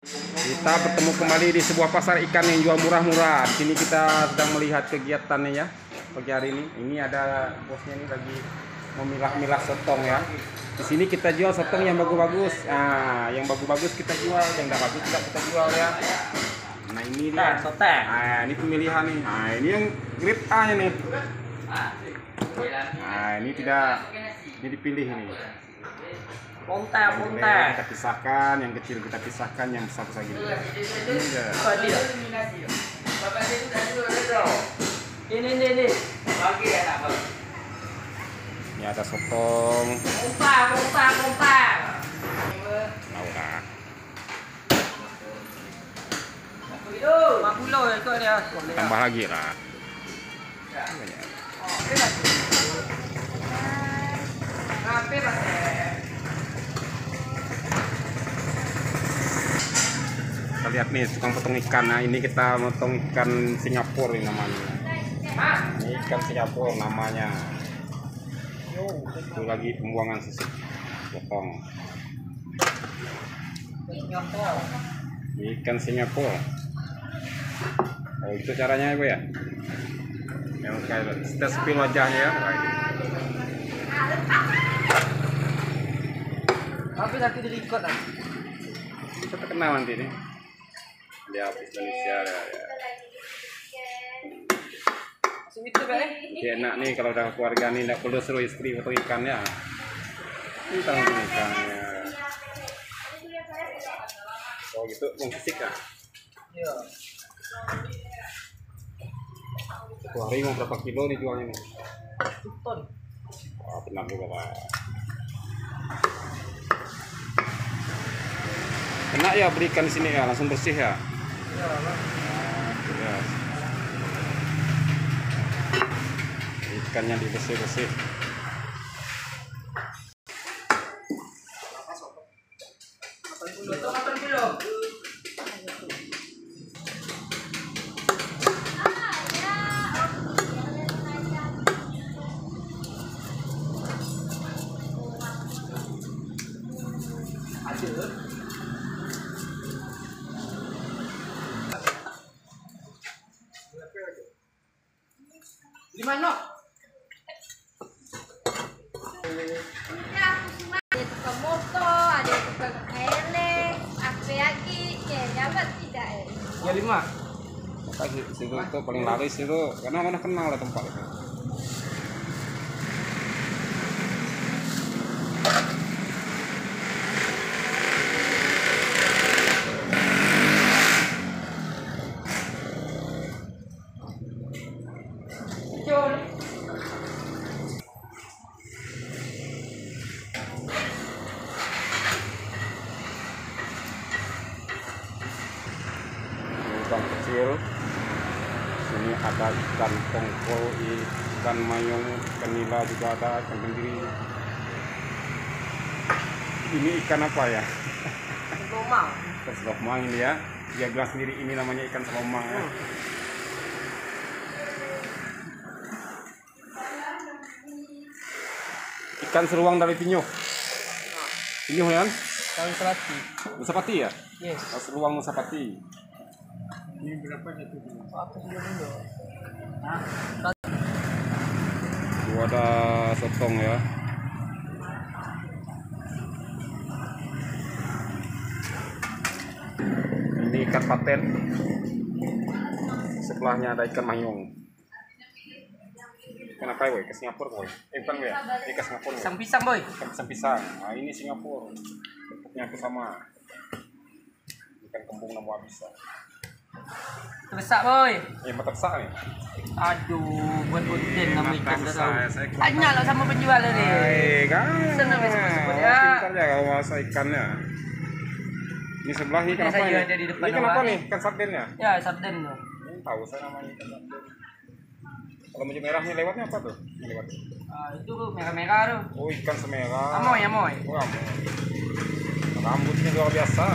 Kita bertemu kembali di sebuah pasar ikan yang jual murah-murah. Di sini kita sedang melihat kegiatannya ya pagi hari ini. Ini ada bosnya ini lagi memilah-milah sotong ya. Di sini kita jual sotong yang bagus-bagus. Nah, yang bagus-bagus kita jual, yang tidak bagus tidak kita jual ya. Nah ini dia. Nah, ini pemilihan nih. Nah ini yang grade A nya nih. Nah ini tidak, ini dipilih nih. Kita pisahkan, yang kecil kita pisahkan, yang besar-besar gitu. Ini. Ini ada sotong. Tambah lagi lah. Kita lihat nih tukang potong ikan. Nah ini kita potong ikan Singapura ini namanya. Ini ikan Singapura namanya. Itu lagi pembuangan sisik potong. Ikan Singapura. Oh itu caranya ya, yang kayak kita spill wajahnya ya. Tapi nanti di-record lah. Bisa terkenal nanti nih. Dia Indonesia ya. Jadi enak nih kalau udah keluarga nih, nggak perlu suruh istri potong ikannya. Ini tanggung ikannya. Oh gitu, fisik kan? Iya. Satu hari mau berapa kilo dijualnya nih? 1 ton. Wah, benar juga Pak. Enak ya berikan di sini ya, langsung bersih ya. Iya, Bang. Ya. Ikannya dibersih-bersih. Di mana? Ada tukang motor, ada tukang elek, apa lagi? Dapat tidak? Ya 5. Makanya situ itu paling laris itu karena mana kenal lah tempat itu. Ikan kecil, sini ada ikan tongkol, ikan mayong, ikan nila juga ada, ikan tenggiri. Ini ikan apa ya? Lomang. Ikan selomang ini ya. Dia bilang sendiri ini namanya ikan selomang ya. Ikan seruang dari Pinyuh. Pinyuh ya kan? Kali selati. Musapati ya? Yes. Seruang Musapati. Ini berapa satu kilo? Apa kilo dulu? Itu ada sotong ya. Ini ikan paten. Sebelahnya ada ikan mayung. Ikan apa ya? Ikan Singapura boy. Bukan ya? Ikan Singapura. Pisang-pisang, boy. Ikan pisang-pisang. Nah ini Singapura. Bentuknya hampir sama. Ikan kembung nama bisa. Terbesak, boy. Yang tersak nih. Aduh, buat konten nama ikan dah tahu. Saya Tanya lah sama penjual ni. kan. Senang sebut-sebut ya. Pintar ya kalau masa ikannya. Ini sebelah ini ikan apa Saya ini? ada di depan Ini ikan apa awak nih? Ikan sarden ya? Ya, sarden tu. Ini tahu saya namanya ikan sarden. Kalau baju merahnya lewatnya apa tuh? Yang lewat. Itu merah-merah tu. Oh ikan semerah. Amoy, amoy. Oh amoy. Rambutnya luar biasa.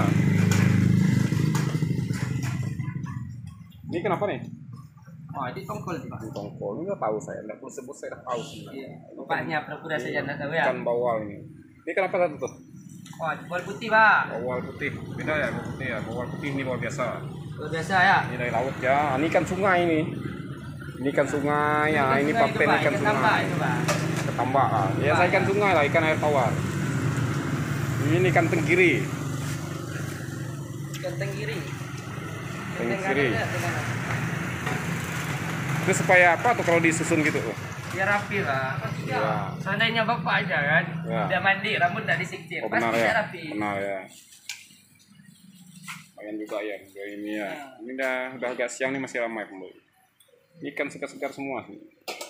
Ini kenapa nih? Oh, ini tongkol tu, Pak. Ini tongkol, ini udah tahu saya. Nggak perlu sebut, saya udah tahu sih. Iya. Bapaknya pura-pura saja nak tahu ya. Ikan bawal ini. Ini kenapa satu tuh? Wah, bawal putih, Pak. Bawal putih. Beda ya bawal putih ya. Bawal putih ini bawal biasa. Luar biasa ya. Ini dari laut ya. Ini ikan sungai ini. Ini ikan sungai ya. Ini sungai itu, paten Pak. ikan Tambak sungai. itu, Pak. Ketambak. Ya saya ikan sungai lah, ikan air tawar. Ini ikan tenggiri. Ikan tenggiri. Tenggiri. Itu supaya apa tuh kalau disusun gitu tuh? Biar rapi lah. Ya. Seandainya bapak aja kan, Ya. udah mandi, rambut udah disisir, Oh pasti benar bisa ya. rapi. Benar ya. Lumayan juga ya, udah ini ya. Ini udah agak siang nih masih ramai pembeli. Ini ikan segar-segar semua sih.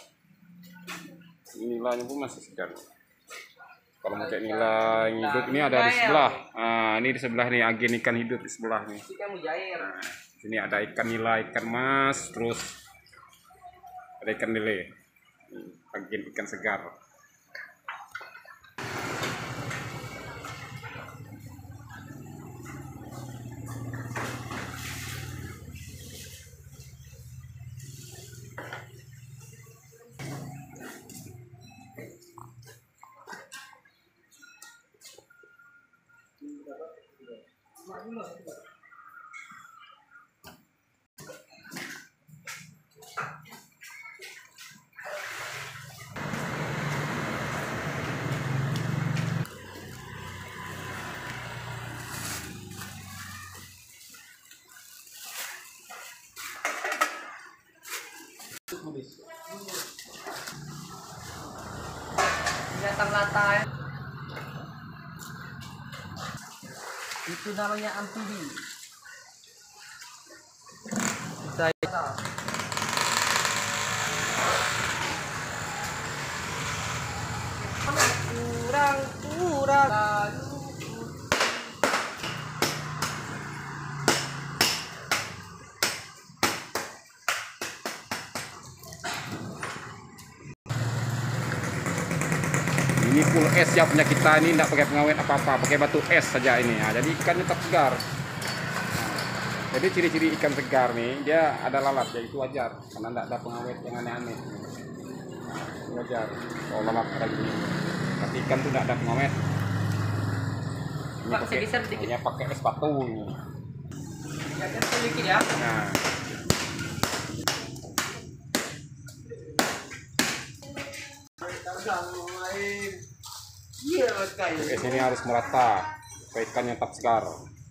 Nilainya pun masih segar. Kalau mau cek nilai hidup ini ada di sebelah. Nah, ini di sebelah nih agen ikan hidup di sebelah nih. Ikan mujair. Nah, sini ada ikan nila, ikan mas, terus ada ikan lele. Agen ikan segar. Binatang latai. Itu namanya amfibi. Saya kurang. Ini full es ya punya kita ini, tidak pakai pengawet apa-apa, pakai batu es saja ini. Nah, jadi ikannya tetap segar. Nah, jadi ciri-ciri ikan segar nih, dia ada lalat, ya itu wajar, karena tidak ada pengawet yang aneh-aneh. Nah, wajar. Kalau lalat ada gini, tapi ikan tuh tidak ada pengawet. Ini Pak, saya geser sedikit. hanya pakai es batu ini. Ya kan sedikit ya. Nah, Iya, kayak. es ini harus merata, supaya ikannya tetap segar.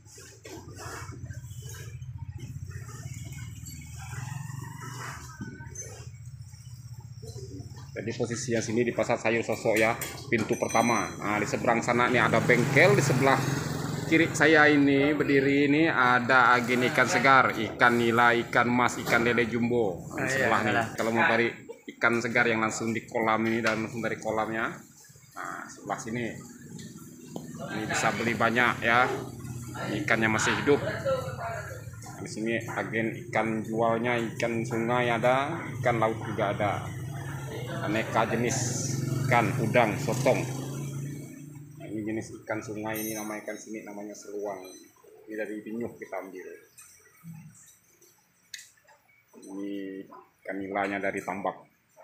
Jadi posisinya sini di Pasar Sayur Sosok ya, pintu pertama. Nah, di seberang sana nih ada bengkel, di sebelah kiri saya ini berdiri ini ada agen ikan segar, ikan nila, ikan mas, ikan lele jumbo. Nah, di sebelah nih. Kalau mau cari ikan segar yang langsung di kolam ini dan langsung dari kolamnya, nah sebelah sini. Ini bisa beli banyak ya. Ikannya masih hidup. Nah, di sini agen ikan jualnya, ikan sungai ada, ikan laut juga ada. Aneka jenis ikan, udang, sotong. Nah, ini jenis ikan sungai, ini nama ikan sini namanya seluang. Ini dari Binyuh kita ambil. Ini ikan nilainya dari tambak.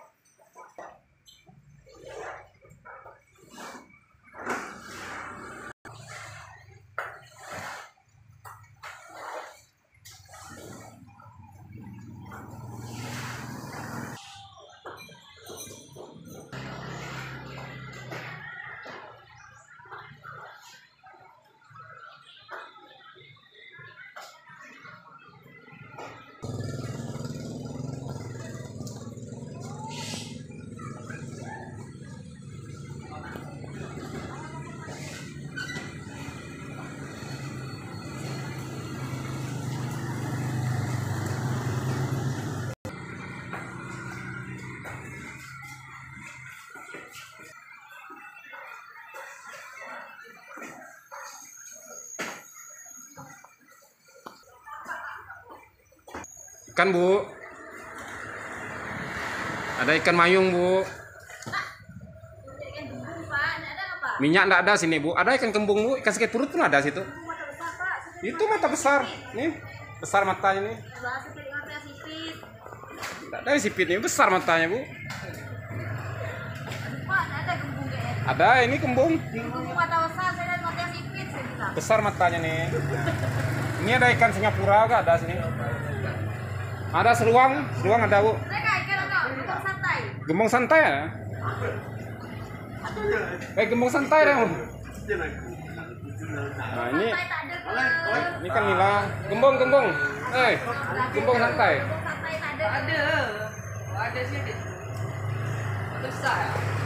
Ikan bu, ada ikan mayung bu. Ikan gembung, Pak. Nggak ada apa? Minyak enggak ada sini bu. Ada ikan kembung bu, ikan sakit perut pun ada situ. Mata besar, Pak. Itu mata besar, nih besar matanya nih. Sebelah sipit, mata sipit. Enggak ada sipit nih, besar matanya bu. Pak, nggak ada gembung kayaknya. Ada ini kembung. Gembung mata besar, saya lihat mata sipit. Besar matanya nih. Ini ada ikan Singapura gak ada sini? Ada seluang ada Bu. Mereka ikan apa? Gembong santai. Gembong santai ya? Gembong santai dong. Nah ini Santai tak ada ke. ini kan nila. Gembong. Gembong santai. Gembong santai tak ada. Ada. Ada sih. Besar.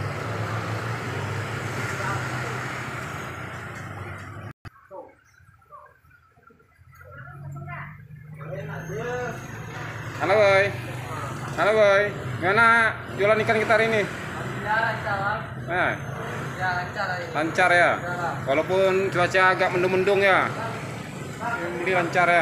Halo boy. Gimana jualan ikan kita hari ini? Ya lancar. Nah, Ya lancar. lancar ya. Walaupun cuaca agak mendung-mendung ya. Beli lancar ya.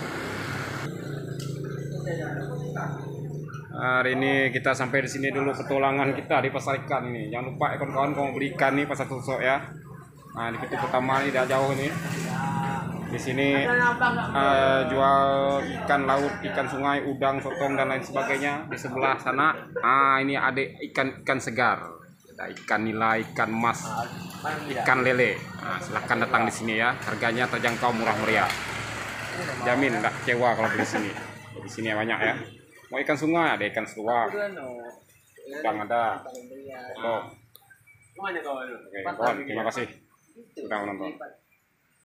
Hari ini kita sampai di sini dulu petualangan kita di pasar ikan ini. Jangan lupa kawan-kawan kalau mau beli ikan nih pasar Tusuk ya. Nah, di pintu pertama ini udah jauh nih. Di sini jual ikan laut, ikan sungai, udang, sotong dan lain sebagainya. Di sebelah sana, ini ada ikan segar. Ada ikan nila, ikan emas, ikan lele. Nah, silahkan datang di sini ya. Harganya terjangkau, murah meriah. Jamin nggak kecewa kalau beli sini. Di sini banyak ya. Mau ikan sungai ada ikan seluak, udang ada. Oke, kawan, terima kasih sudah menonton.